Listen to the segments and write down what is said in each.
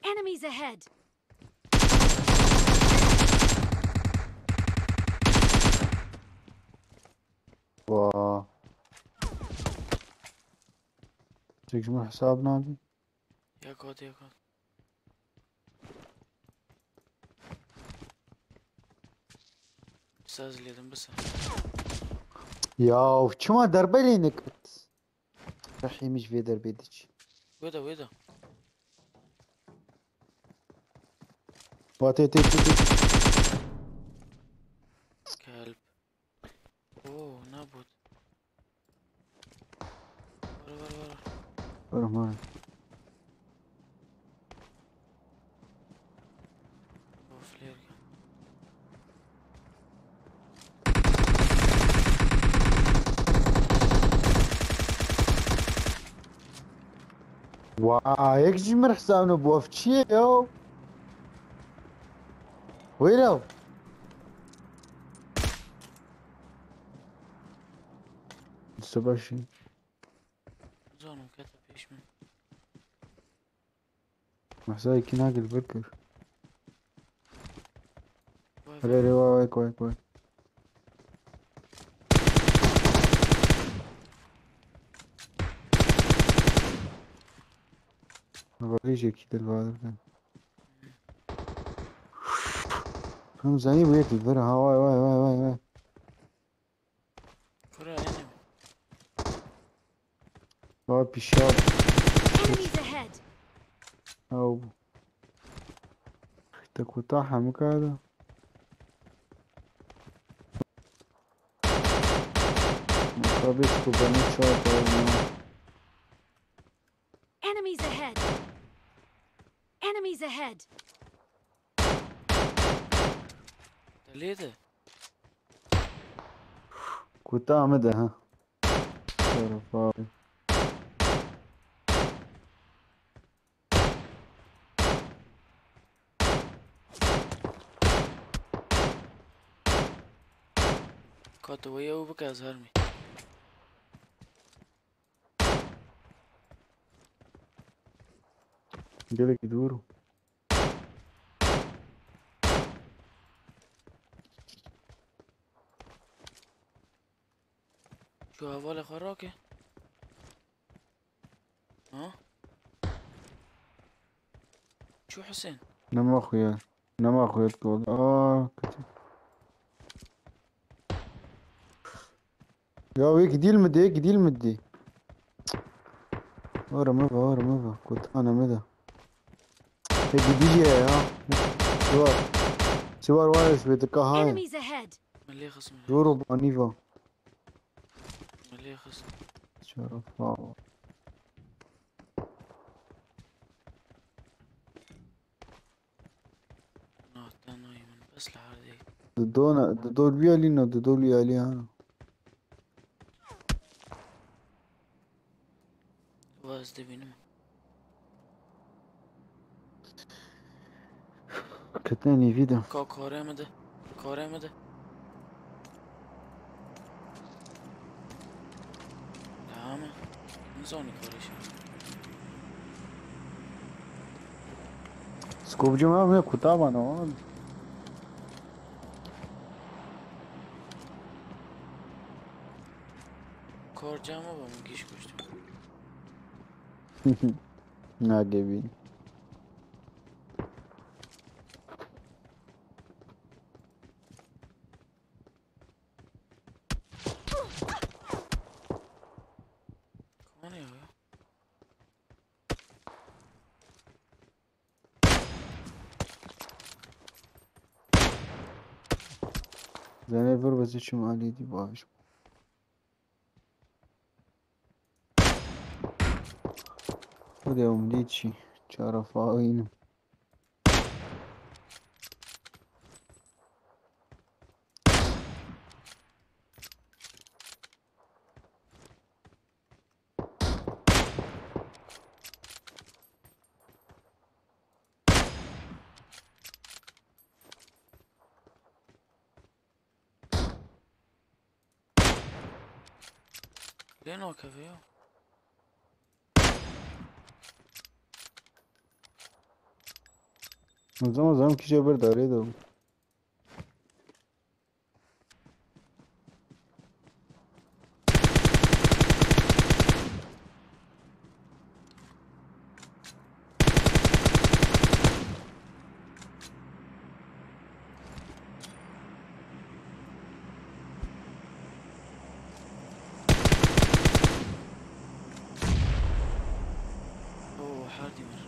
Enemies ahead! واه تجمع حسابنا دي. يا جاد يا جاد. استاذ ليدن بس. يا شما دربلي نكت رحي مش في دربيدش ويدا ويدا. واتي تي تي تي كلب. اوه نابوت. ورا ورا ورا. رحمن اوه فلير. واه هيك جمر حسابنا بوفتشي يو ويلو سباشي زانو كتب ايش من. محساي كناق البركر واي هلا واي. ري واي واي واي غريجة كده الوالد هم زي بيت الفرع واي واي واي واي واي كرة انمي. واي بيشاب Enemies ahead! او تكوتاحة مكادا مقابسكو بني شاب Enemies ahead! Enemies ahead! ده ليه ده؟ كوتا مدى ها شرفاوي كاتوية وبكا زهرمي. قالك يدوروا شو هوالا خراكي؟ ها؟ شو حسين؟ نما اخويا نما اخويا تقول كتير يا ويك دي المدي هيك دي المدي ورا مفا ورا مفا كنت انا مدى هيك دي يا سوار سوار وايش بيتك هاي Enemies ahead! مليه خصم. زورو بانيفا مليه خصم. شرفاوي ناتا نايمن بس لحالي. دودونا دودول بيالينا دودول ياليانا واز دي بينما. كتاني فيدا كاري مده. كاري مده. لعامة. نزوني كاريش. سكوب جماعة مية كتابة نوال کار جمع با مگیش کشتم. ناقبين کمانه یا زين فر بس شمالي دي باش خذ يوم ديتشي شرفاوين لين واقف يا زمان کیشه بر داره دو. اوه حردي مر.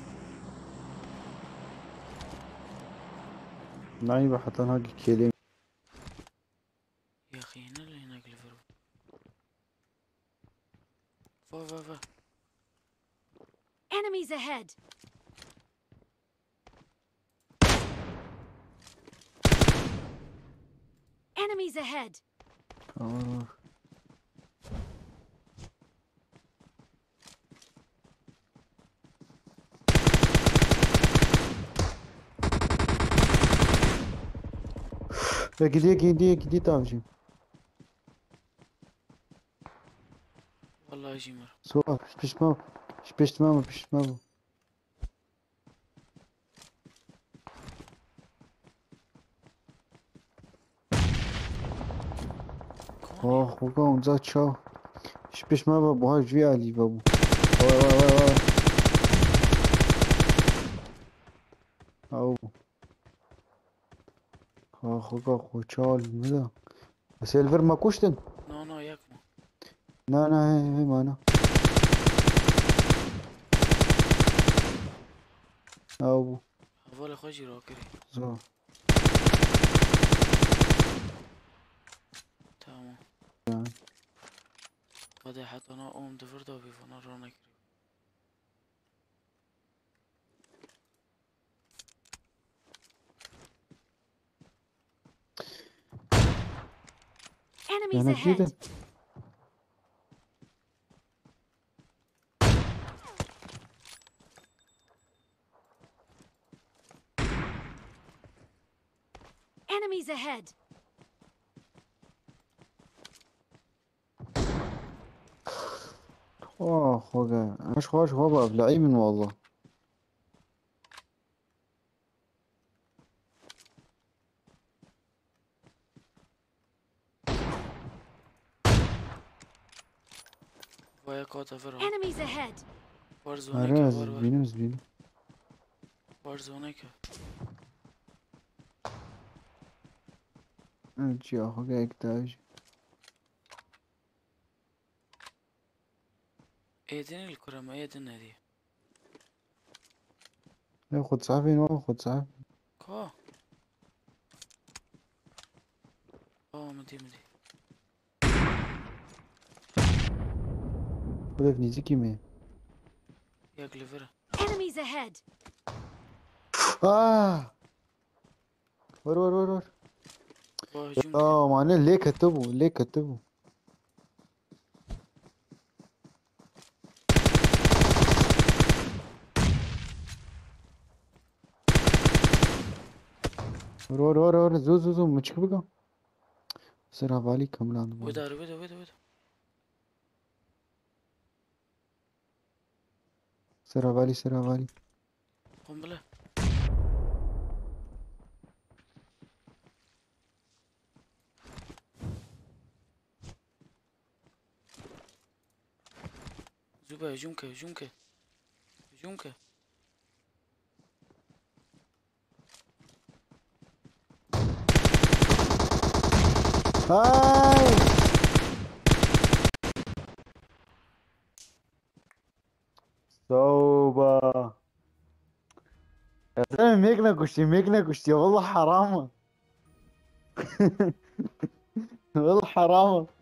نعی به حتی هاگی کلیم. يا اخي هنا اللي هناك الفرو. فا Enemies ahead. Enemies ahead. gidiyor tavcım. والله يجي مر. Suat pişman. كوني خوگا اونجا چاو. پişman با boğa جوی علی بابو. وای. او. خوگا خوچال میده. سیلور ما کشتن. نو ياكمو. نه هی مانا. او. هفول خوجي روكري. زو. تمام. قد حتى انا قوم دفرته في فانا رونك. Enemies Yani ahead. gidin. Enemies ahead. خوگا اش خوش خوابه ابلعی من والله. ويا كوتا فرو. Enemies ahead. وارزونيك آره ور. زبینم. وارزونيك. چی خوگا اکتاج. ايدين الكرة ايدين هذه. نه خود صافی نو خود صافی. كو. مدي. خودت نیزی می. يا كليفر. Enemies ahead. ور. هجوم. معناه ليه كتبوا. ور زو مچک بگم. سر حوالی کملان بود. ودا. سر حوالی. قنبلة. زوبا هجومك. های. توبة. يا زلمة ميك نكشتي والله حرام. والله حرام.